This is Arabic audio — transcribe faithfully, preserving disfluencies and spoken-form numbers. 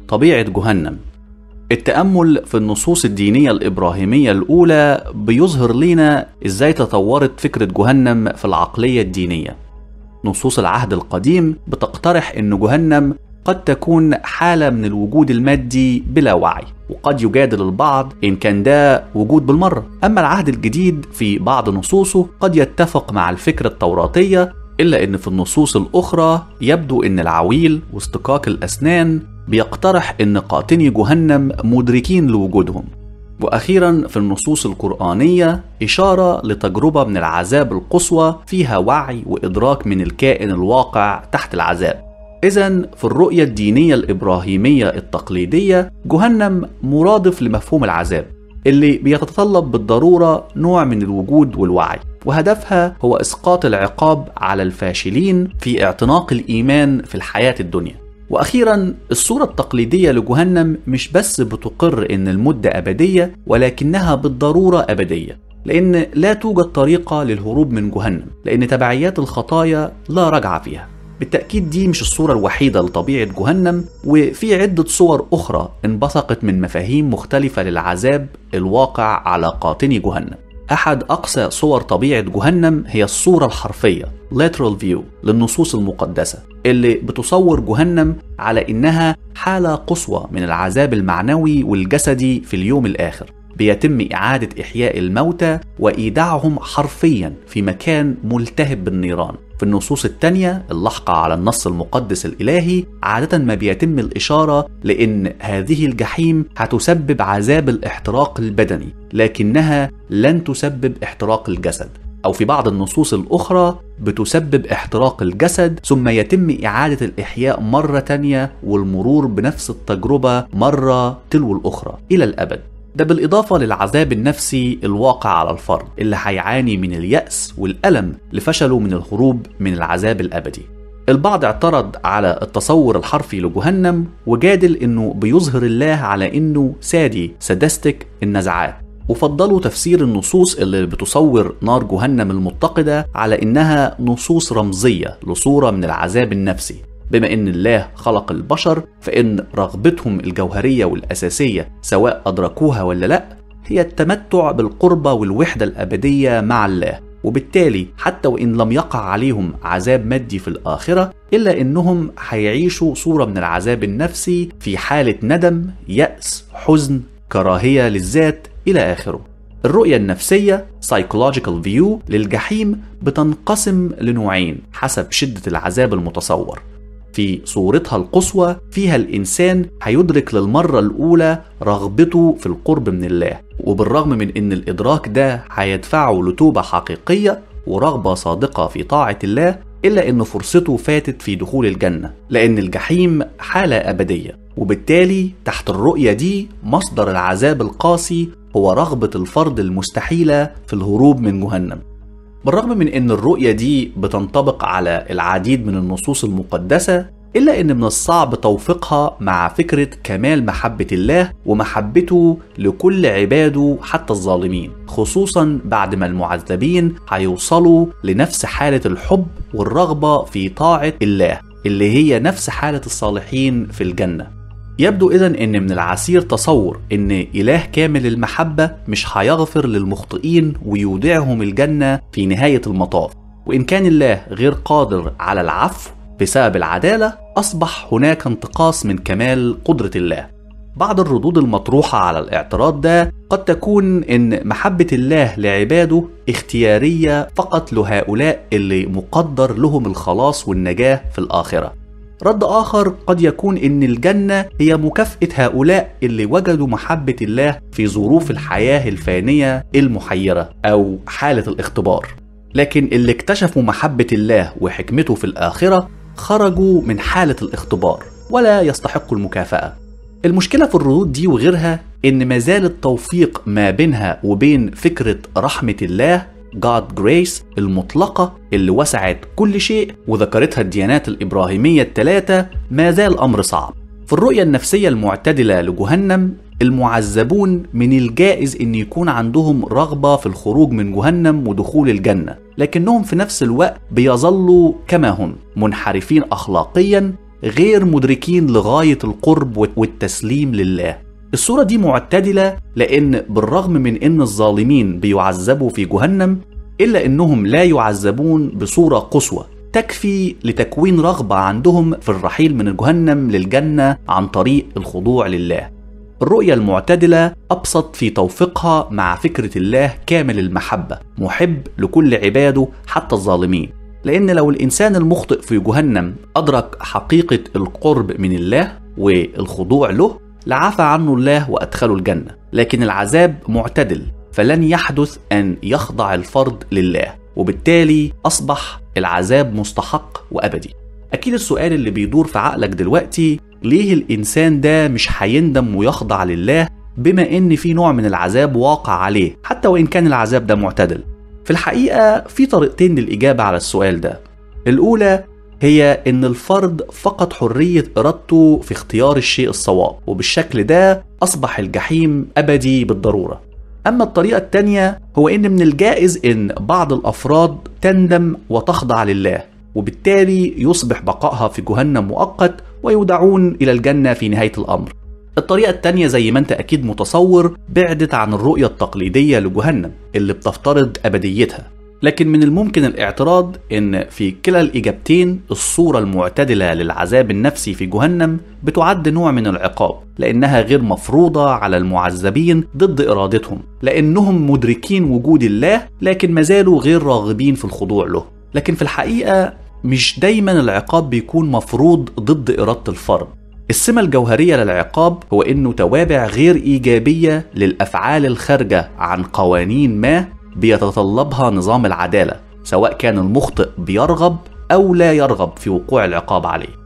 طبيعة جهنم. التأمل في النصوص الدينية الإبراهيمية الأولى بيظهر لنا إزاي تطورت فكرة جهنم في العقلية الدينية. نصوص العهد القديم بتقترح أن جهنم قد تكون حالة من الوجود المادي بلا وعي، وقد يجادل البعض إن كان ده وجود بالمرة. أما العهد الجديد في بعض نصوصه قد يتفق مع الفكرة التوراتية، إلا أن في النصوص الأخرى يبدو أن العويل واستقاق الأسنان بيقترح أن قاطني جهنم مدركين لوجودهم. وأخيرا في النصوص القرآنية إشارة لتجربة من العذاب القصوى فيها وعي وإدراك من الكائن الواقع تحت العذاب. إذن في الرؤية الدينية الإبراهيمية التقليدية جهنم مرادف لمفهوم العذاب اللي بيتطلب بالضرورة نوع من الوجود والوعي، وهدفها هو إسقاط العقاب على الفاشلين في اعتناق الإيمان في الحياة الدنيا. وأخيرا الصورة التقليدية لجهنم مش بس بتقر إن المدة أبدية، ولكنها بالضرورة أبدية، لأن لا توجد طريقة للهروب من جهنم، لأن تبعيات الخطايا لا رجعة فيها. بالتأكيد دي مش الصورة الوحيدة لطبيعة جهنم، وفي عدة صور أخرى انبثقت من مفاهيم مختلفة للعذاب الواقع على قاطني جهنم. أحد أقصى صور طبيعة جهنم هي الصورة الحرفية literal view للنصوص المقدسة، اللي بتصور جهنم على إنها حالة قصوى من العذاب المعنوي والجسدي في اليوم الآخر، بيتم إعادة إحياء الموتى وإيداعهم حرفيا في مكان ملتهب بالنيران. في النصوص التانية اللاحقة على النص المقدس الإلهي عادة ما بيتم الإشارة لأن هذه الجحيم هتسبب عذاب الاحتراق البدني، لكنها لن تسبب احتراق الجسد، أو في بعض النصوص الأخرى بتسبب احتراق الجسد ثم يتم إعادة الإحياء مرة تانية والمرور بنفس التجربة مرة تلو الأخرى إلى الأبد. ده بالإضافة للعذاب النفسي الواقع على الفرد اللي هيعاني من اليأس والألم لفشله من الهروب من العذاب الأبدي. البعض اعترض على التصور الحرفي لجهنم وجادل إنه بيظهر الله على إنه سادي سادستك النزعات، وفضلوا تفسير النصوص اللي بتصور نار جهنم المتقدة على إنها نصوص رمزية لصورة من العذاب النفسي. بما إن الله خلق البشر فإن رغبتهم الجوهرية والأساسية سواء أدركوها ولا لأ هي التمتع بالقربة والوحدة الأبدية مع الله، وبالتالي حتى وإن لم يقع عليهم عذاب مادي في الآخرة إلا إنهم هيعيشوا صورة من العذاب النفسي في حالة ندم، يأس، حزن، كراهية للذات إلى آخره. الرؤية النفسية psychological view للجحيم بتنقسم لنوعين حسب شدة العذاب المتصور. في صورتها القصوى فيها الإنسان هيدرك للمرة الأولى رغبته في القرب من الله، وبالرغم من أن الإدراك ده هيدفعه لتوبة حقيقية ورغبة صادقة في طاعة الله، إلا أن فرصته فاتت في دخول الجنة، لأن الجحيم حالة أبدية. وبالتالي تحت الرؤية دي مصدر العذاب القاسي هو رغبة الفرد المستحيلة في الهروب من جهنم. بالرغم من أن الرؤية دي بتنطبق على العديد من النصوص المقدسة، إلا أن من الصعب توفيقها مع فكرة كمال محبة الله ومحبته لكل عباده حتى الظالمين، خصوصا بعد ما المعذبين هيوصلوا لنفس حالة الحب والرغبة في طاعة الله اللي هي نفس حالة الصالحين في الجنة. يبدو إذن أن من العسير تصور أن إله كامل المحبة مش هيغفر للمخطئين ويودعهم الجنة في نهاية المطاف، وإن كان الله غير قادر على العفو بسبب العدالة أصبح هناك انتقاص من كمال قدرة الله. بعض الردود المطروحة على الاعتراض ده قد تكون أن محبة الله لعباده اختيارية فقط لهؤلاء اللي مقدر لهم الخلاص والنجاة في الآخرة. رد آخر قد يكون إن الجنة هي مكافأة هؤلاء اللي وجدوا محبة الله في ظروف الحياة الفانية المحيرة أو حالة الاختبار، لكن اللي اكتشفوا محبة الله وحكمته في الآخرة خرجوا من حالة الاختبار ولا يستحقوا المكافأة. المشكلة في الردود دي وغيرها إن ما زال التوفيق ما بينها وبين فكرة رحمة الله God Grace المطلقة اللي وسعت كل شيء وذكرتها الديانات الإبراهيمية الثلاثة ما زال أمر صعب. في الرؤية النفسية المعتدلة لجهنم المعذبون من الجائز أن يكون عندهم رغبة في الخروج من جهنم ودخول الجنة، لكنهم في نفس الوقت بيظلوا كما هم منحرفين أخلاقيا غير مدركين لغاية القرب والتسليم لله. الصورة دي معتدلة لأن بالرغم من أن الظالمين بيعذبوا في جهنم إلا أنهم لا يعذبون بصورة قصوى تكفي لتكوين رغبة عندهم في الرحيل من جهنم للجنة عن طريق الخضوع لله. الرؤية المعتدلة أبسط في توفيقها مع فكرة الله كامل المحبة، محب لكل عباده حتى الظالمين، لأن لو الإنسان المخطئ في جهنم أدرك حقيقة القرب من الله والخضوع له لعفى عنه الله وأدخله الجنة. لكن العذاب معتدل، فلن يحدث أن يخضع الفرد لله، وبالتالي أصبح العذاب مستحق وأبدي. أكيد السؤال اللي بيدور في عقلك دلوقتي، ليه الإنسان ده مش هيندم ويخضع لله بما إن في نوع من العذاب واقع عليه حتى وإن كان العذاب ده معتدل؟ في الحقيقة في طريقتين للإجابة على السؤال ده. الأولى هي إن الفرد فقد حرية إرادته في اختيار الشيء الصواب، وبالشكل ده أصبح الجحيم أبدي بالضرورة. أما الطريقة التانية هو إن من الجائز إن بعض الأفراد تندم وتخضع لله، وبالتالي يصبح بقائها في جهنم مؤقت ويدعون إلى الجنة في نهاية الأمر. الطريقة التانية زي ما أنت أكيد متصور بعدت عن الرؤية التقليدية لجهنم اللي بتفترض أبديتها، لكن من الممكن الاعتراض إن في كلا الإجابتين الصورة المعتدلة للعذاب النفسي في جهنم بتعد نوع من العقاب، لأنها غير مفروضة على المعذبين ضد إرادتهم، لأنهم مدركين وجود الله لكن ما زالوا غير راغبين في الخضوع له. لكن في الحقيقة مش دايما العقاب بيكون مفروض ضد إرادة الفرد. السمة الجوهرية للعقاب هو إنه توابع غير إيجابية للأفعال الخارجة عن قوانين ما بيتطلبها نظام العدالة، سواء كان المخطئ بيرغب أو لا يرغب في وقوع العقاب عليه.